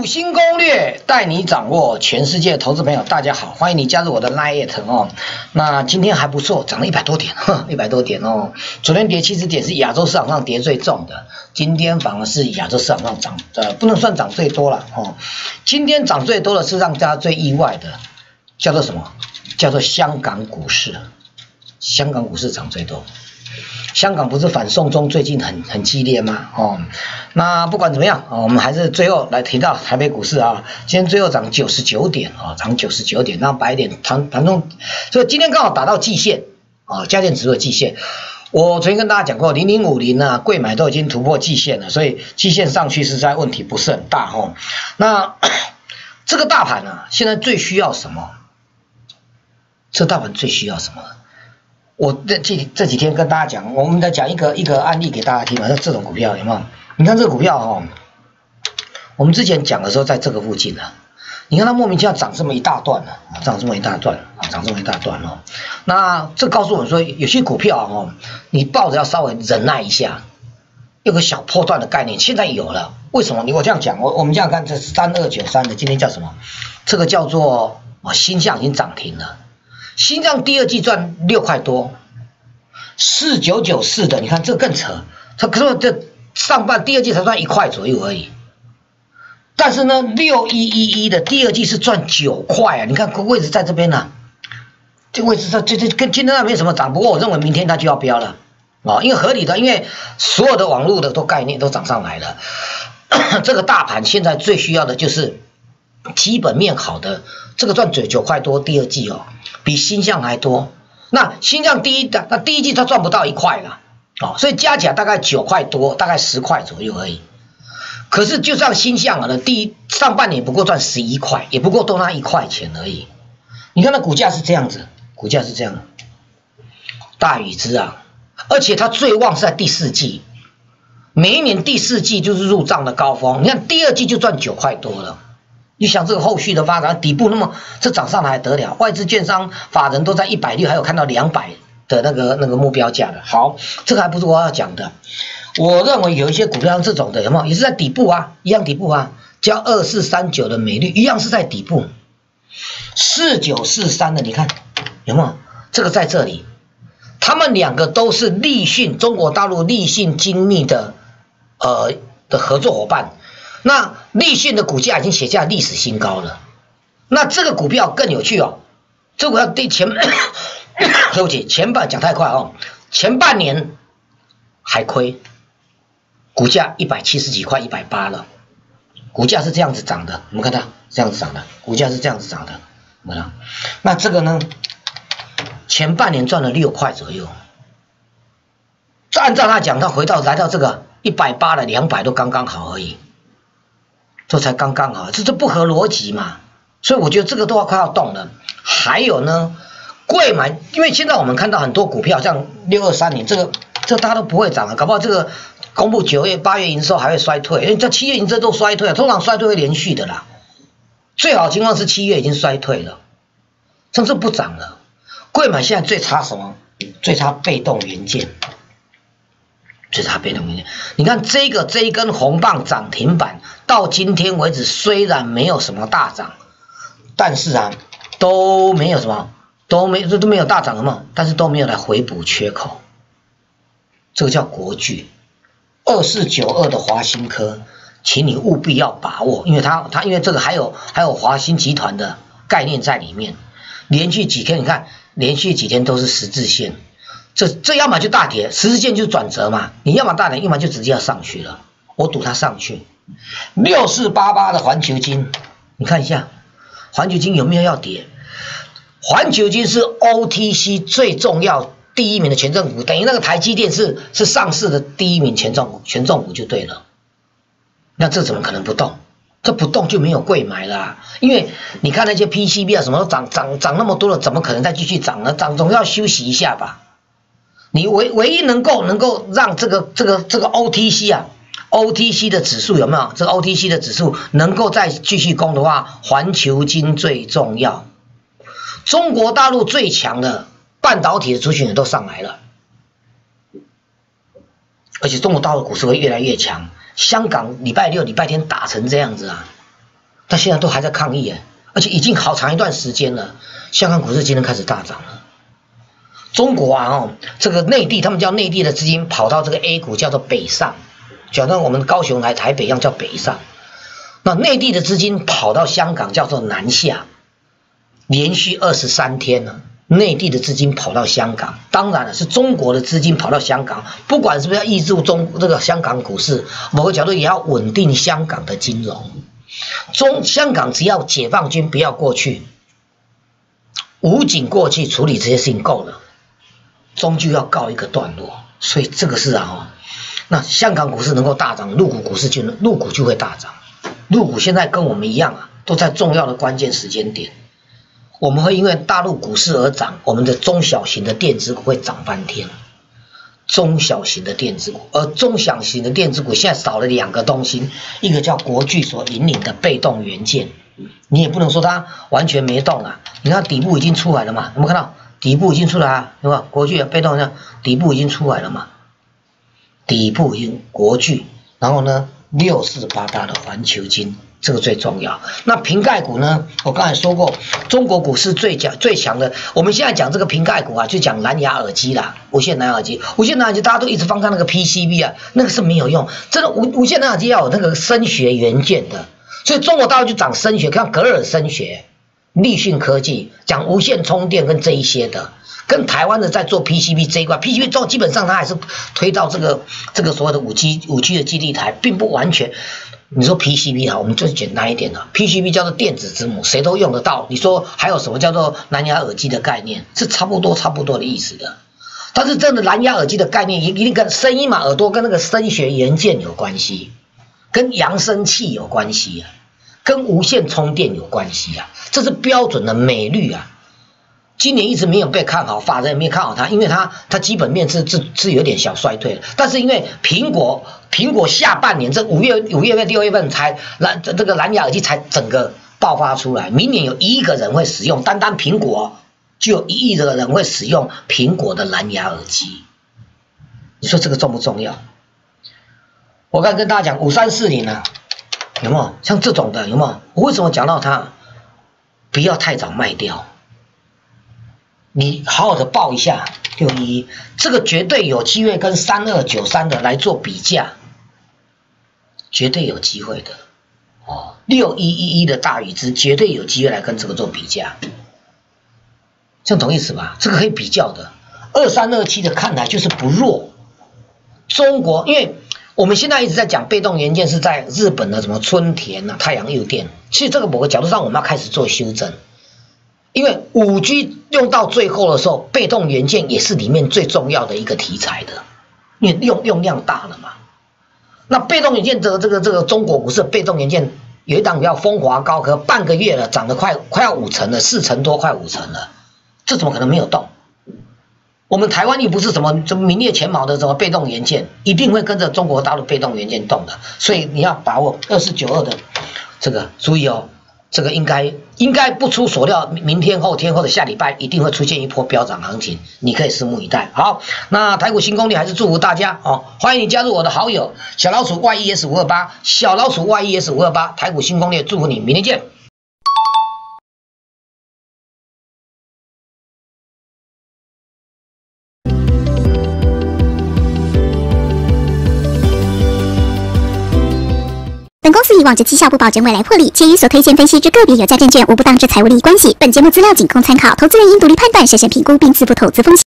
股新攻略带你掌握全世界投资朋友，大家好，欢迎你加入我的 Line 哦。那今天还不错，涨了100多点，100多点哦。昨天跌70点是亚洲市场上跌最重的，今天反而是亚洲市场上涨，不能算涨最多了哦。今天涨最多的是让大家最意外的，叫做什么？叫做香港股市，香港股市涨最多。香港不是反送中最近很激烈吗？哦，那不管怎么样，我们还是最后来提到台北股市啊，今天最后涨99点啊，涨99点，那100点盘中，所以今天刚好打到季线啊，加权指数的季线。我曾经跟大家讲过，0050啊，贵买都已经突破季线了，所以季线上去实在问题不是很大哦。那这个大盘啊，现在最需要什么？这大盘最需要什么？我这几天跟大家讲，我们再讲一个案例给大家听嘛。这种股票有没有？你看这个股票哦，我们之前讲的时候在这个附近啊，你看它莫名其妙涨这么一大段啊，涨这么一大段哦。那这告诉我们说，有些股票哦，你抱着要稍微忍耐一下，有个小波段的概念，现在有了。为什么？我这样讲，我们这样看，这3293的今天叫什么？这个叫做新象已经涨停了。新象第二季赚6块多，4994的，你看这更扯，它可是这上半第二季才赚1块左右而已，但是呢，6111的第二季是赚9块啊，你看位置在这边呢，这位置这跟今天那没什么涨，不过我认为明天它就要飙了啊，因为合理的，因为所有的网络的概念都涨上来了，这个大盘现在最需要的就是基本面好的，这个赚9块多，第二季哦。比新象还多，那新象第一季它赚不到1块了，哦，所以加起来大概9块多，大概10块左右而已。可是就像新象的上半年不过赚11块，也不过多那1块钱而已。你看它股价是这样子，股价是这样，大禹之啊，而且它最旺是在第四季，每一年第四季就是入账的高峰。你看第二季就赚9块多了。你想这个后续的发展，底部那么这涨上来还得了？外资券商法人都在160，还有看到200的那个目标价的。好，这个还不是我要讲的。我认为有一些股票像这种的，有没有也是在底部啊？一样底部啊，叫2439的美绿一样是在底部。4943的，你看有没有？这个在这里，他们两个都是立讯中国大陆立讯精密的合作伙伴。那立讯的股价已经写下历史新高了，那这个股票更有趣哦，这股票对不起，前半讲太快哦，前半年还亏，股价170几块180了，股价是这样子涨的，我们看它这样子涨的，股价是这样子涨的，那这个呢，前半年赚了6块左右，按照他讲，他来到这个180了，200都刚刚好而已。这才刚刚好，这不合逻辑嘛，所以我觉得这个都要快要动了。还有呢，贵买，因为现在我们看到很多股票，像6230，这大家都不会涨了，搞不好这个公布9月、8月营收还会衰退，因为这7月营收都衰退了，通常衰退会连续的啦。最好的情况是7月已经衰退了，甚至不涨了。贵买现在最差什么？最差被动元件。最差被动元件，你看这一根红棒涨停板，到今天为止虽然没有什么大涨，但是啊都没有什么，都没有大涨了嘛，但是都没有来回补缺口，这个叫国巨，2492的华新科，请你务必要把握，因为它因为这个还有华新集团的概念在里面，连续几天你看，连续几天都是十字线。这要么就大跌，十字线就转折嘛，你要么大跌，要么就直接要上去了。我赌它上去。6488的环球金，你看一下，环球金有没有要跌？环球金是 OTC 最重要第一名的权重股，等于那个台积电是上市的第一名权重股就对了。那这怎么可能不动？这不动就没有贵买啦，因为你看那些 PCB 啊什么都涨那么多了，怎么可能再继续涨呢？涨总要休息一下吧。你唯一能够让这个 OTC 的指数有没有？这个 OTC 的指数能够再继续攻的话，环球金最重要。中国大陆最强的半导体的族群也都上来了，而且中国大陆股市会越来越强。香港礼拜六、礼拜天打成这样子啊， 他现在都还在抗议而且已经好长一段时间了。香港股市今天开始大涨了。中国这个内地他们叫内地的资金跑到这个 A 股叫做北上，就像我们高雄来台北一样叫北上。那内地的资金跑到香港叫做南下，连续23天了。内地的资金跑到香港，当然了是中国的资金跑到香港，不管是不是要抑制这个香港股市，某个角度也要稳定香港的金融。香港只要解放军不要过去，武警过去处理这些事情够了，终究要告一个段落。所以这个是那香港股市能够大涨，陆股就会大涨。陆股现在跟我们一样都在重要的关键时间点。我们会因为大陆股市而涨，我们的中小型的电子股会涨翻天。中小型的电子股，而中小型的电子股现在少了2个东西，一个叫国巨所引领的被动元件，你也不能说它完全没动你看底部已经出来了嘛？有没有看到底部已经出来对吧？国巨的被动元件底部已经出来了嘛？底部已经国巨，然后呢6488的环球晶。这个最重要。那瓶盖股呢？我刚才说过，中国股市最强的。我们现在讲这个瓶盖股就讲蓝牙耳机啦，无线蓝牙耳机。无线蓝牙耳机大家都一直放看那个 PCB 那个是没有用。真的无线蓝牙耳机要有那个声学元件的，所以中国大陆就讲声学，像格尔声学、立讯科技讲无线充电跟这一些的。跟台湾的在做 PCB 这一块 ，PCB 之后基本上它还是推到这个所谓的5G 的基地台，并不完全。你说 PCB 我们就简单一点，PCB 叫做电子之母，谁都用得到。你说还有什么叫做蓝牙耳机的概念，是差不多的意思的。但是真的蓝牙耳机的概念一定跟声音耳朵跟那个声学元件有关系，跟扬声器有关系跟无线充电有关系这是标准的美率今年一直没有被看好，法人也没有看好它，因为它基本面是有点小衰退的。但是因为苹果下半年这5月份6月份才这个蓝牙耳机才整个爆发出来，明年有1亿个人会使用，单苹果就有1亿的人会使用苹果的蓝牙耳机。你说这个重不重要？我刚才跟大家讲5340有没有像这种的有没有？我为什么讲到它不要太早卖掉？你好好的报一下611，这个绝对有机会跟3293的来做比价，绝对有机会的6111的大宇资绝对有机会来跟这个做比价，这样懂意思吧？这个可以比较的。2327的看来就是不弱。中国，因为我们现在一直在讲被动元件是在日本的什么春田太阳诱电，其实这个某个角度上我们要开始做修正。因为5G 用到最后的时候，被动元件也是里面最重要的一个题材的，因为用量大了嘛。那被动元件这个中国股市的被动元件有一档叫风华高科，半个月了，涨得快要5成了，4成多，快5成了，这怎么可能没有动？我们台湾又不是什么名列前茅的什么被动元件，一定会跟着中国大陆被动元件动的，所以你要把握2492的这个，注意这个应该不出所料，明天后天或者下礼拜一定会出现一波飙涨行情，你可以拭目以待。好，那台股新攻略还是祝福大家欢迎你加入我的好友小老鼠 YES528， 小老鼠 YES528， 台股新攻略，祝福你，明天见。 本公司以往之绩效不保证未来获利，且与所推荐分析之个别有价证券无不当之财务利益关系。本节目资料仅供参考，投资人应独立判断、审慎评估并自负投资风险。